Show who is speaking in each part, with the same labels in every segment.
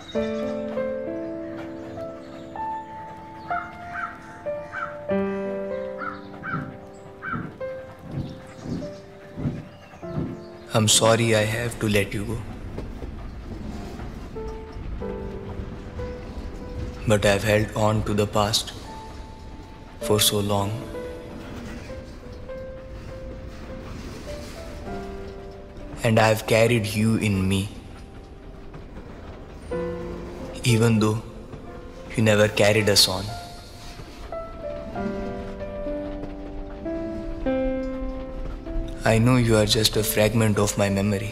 Speaker 1: I'm sorry I have to let you go. But I've held on to the past for so long. And I've carried you in me. Even though you never carried us on. I know you are just a fragment of my memory.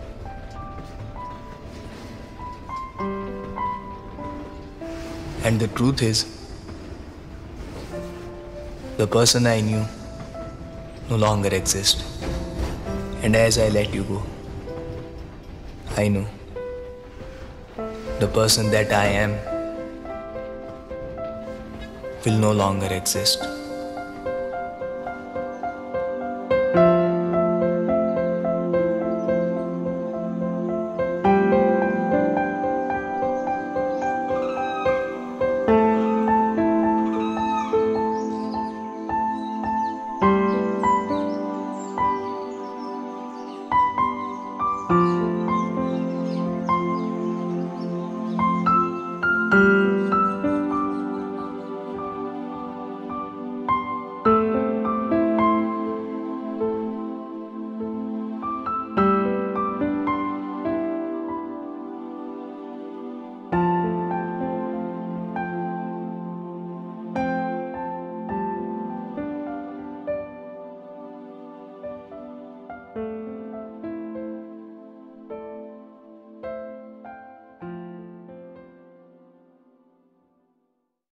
Speaker 1: And the truth is, the person I knew no longer exists. And as I let you go, I know the person that I am will no longer exist.